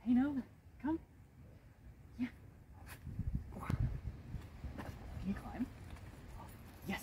Hey, Nova, come. Yeah. Can you climb? Yes.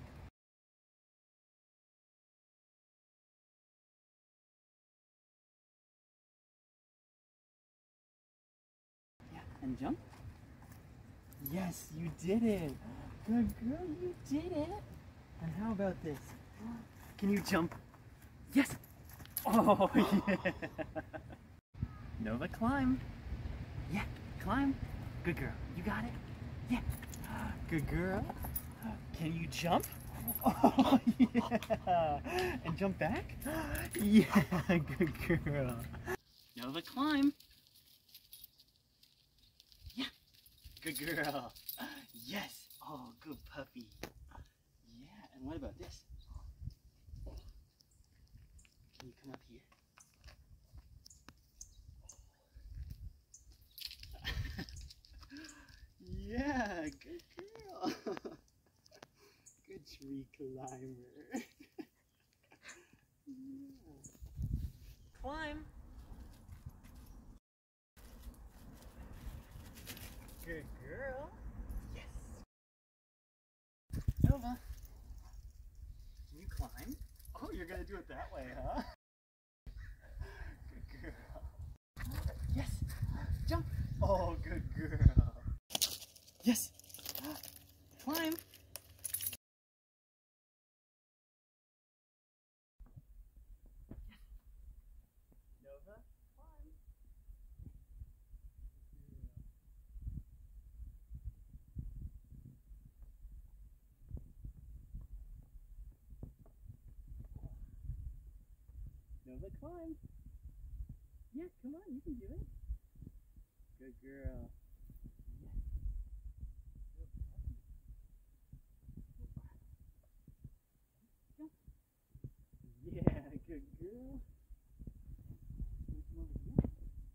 Yeah, and jump. Yes, you did it. Good girl, you did it. And how about this? Can you jump? Yes. Oh, yeah. Nova, climb. Yeah, climb. Good girl. You got it? Yeah. Good girl. Can you jump? Oh, yeah. And jump back? Yeah, good girl. Nova, climb. Yeah, good girl. Yes. Oh, good puppy. Yeah, and what about this? Can you come up here? Yeah, good girl. Good tree climber. Yeah. Climb. Good girl. Yes. Nova, can you climb? Oh, you're gonna do it that way, huh? Good girl. Yes. Jump. Oh, good girl. Yes. Climb. Nova, climb. Nova, climb. Yeah, come on, you can do it. Good girl. Yes. Yeah, good girl. Come over here.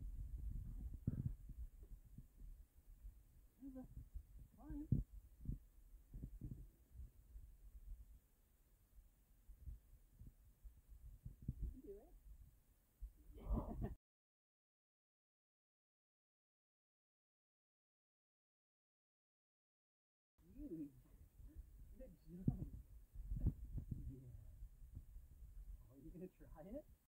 Nova, climb. You can do it. Yeah. Huge. Good job. Yeah. Are you gonna try it?